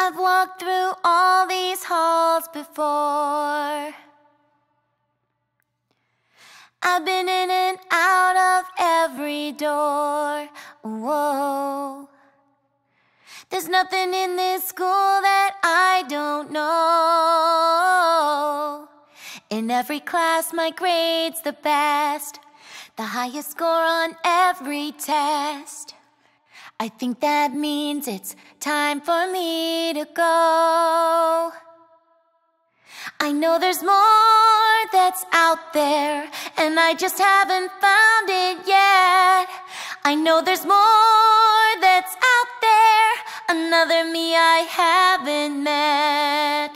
I've walked through all these halls before. I've been in and out of every door. Whoa. There's nothing in this school that I don't know. In every class my grade's the best, the highest score on every test. I think that means it's time for me to go. I know there's more that's out there, and I just haven't found it yet. I know there's more that's out there, another me I haven't met.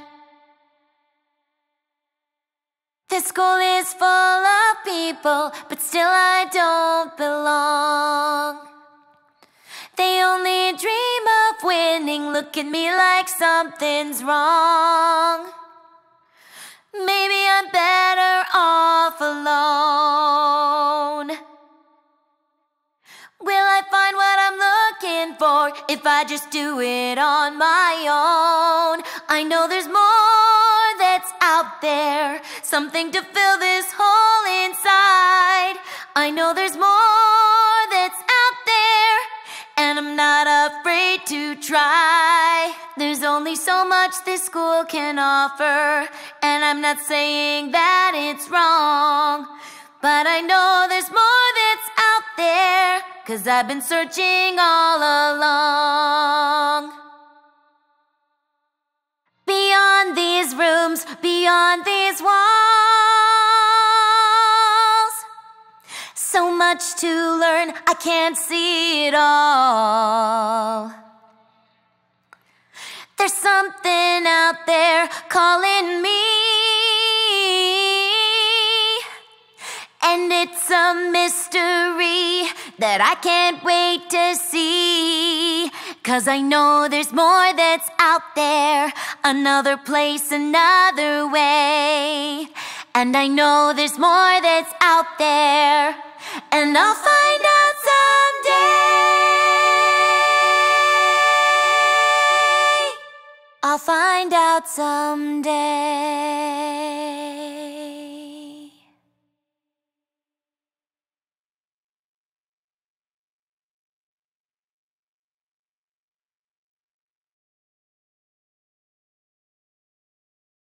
This school is full of people, but still I don't belong. They only dream of winning, look at me like something's wrong. Maybe I'm better off alone. Will I find what I'm looking for if I just do it on my own? I know there's more that's out there, something to fill this hole inside. I know there's more that's out there, and I'm not afraid to try. There's only so much this school can offer, and I'm not saying that it's wrong, but I know there's more that's out there, 'cause I've been searching all along. Beyond these rooms, beyond these walls, so much to learn, I can't see it all. There's something out there calling me, and it's a mystery that I can't wait to see. 'Cause I know there's more that's out there, another place, another way. And I know there's more that's out there, and I'll find out someday. I'll find out someday.